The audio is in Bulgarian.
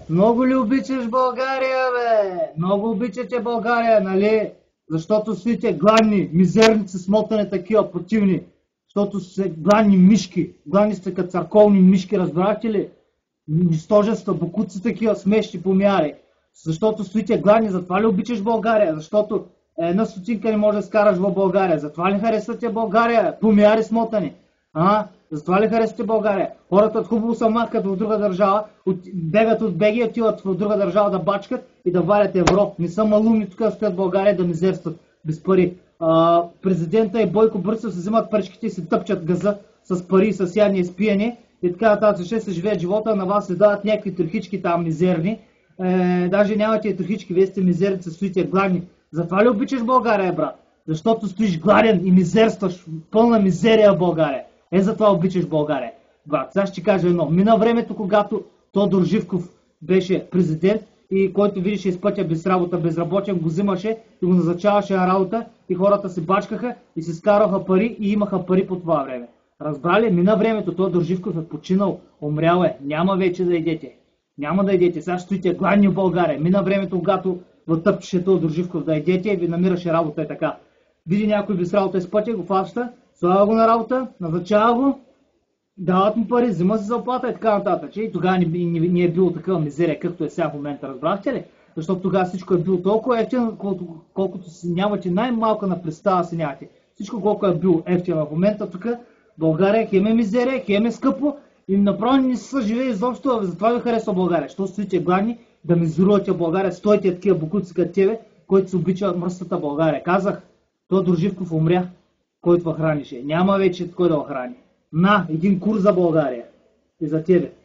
Много ли обичаш България, бе? Много обичате България, нали? Защото сте гладни, мизерници, смотани такива, противни. Защото сте гладни мишки. Гладни сте като църковни мишки, разбрахте ли? Нищожества, бокуци такива, смешни помяри. Защото стоите гладни, затова ли обичаш България? Защото една стотинка не може да скараш в България. Затова ли харесвате България? Помяри смотани. Затова ли харесвате България? Хората хубаво се махкат в друга държава, бегат от беги, отиват в друга държава да бачкат и да валят евро. Не са малумни тук да стоят в България да мизерстват без пари. Президента и Бойко Борисов се взимат паричките и се тъпчат газа с пари, с ядни и спиене и така нататък ще се живеят живота, на вас се дават някакви трохички там мизерни. Даже нямате и трохички, вие сте мизерници, стоите гладни. Затова ли обичаш България, брат? Защото стоиш гладен и мизерстваш, пълна мизерия в България. Затова обичаш България. Брат, сега ще ти кажа едно. Мина времето, когато Тодор Живков беше президент и който видеше из пътя без работа, безработен, го взимаше и го назначаваше на работа и хората се бачкаха и се скараха пари и имаха пари по това време. Разбрали? Мина времето, Тодор Живков е починал, умрял е, няма вече да идете. Няма да идете, сега стоите гладни в България. Мина времето, когато вътъпчеше Тодор Живков да идете и ви намираше работа и така. Види някой без работа из пътя, го фаща, слага го на работа, назначава го, дават му пари, взима си заплата и така нататък. И тогава не е било такава мизерия, както е сега в момента, разбрахте ли? Защото тогава всичко е било толкова ефтино, колкото си нямате най-малка на представа си нямате. Всичко колко е било ефтино в момента, тук България хем е мизерия, хем е скъпо и направо не се съживее изобщо, затова ви харесва България. Що стоите гладни да мизерувате в България, стойте такива бокуци като тебе, който се обича мръсната България. Казах, Тодор Живков умря, който хранише. Няма вече кой да храни. Един курс за България и за тебе.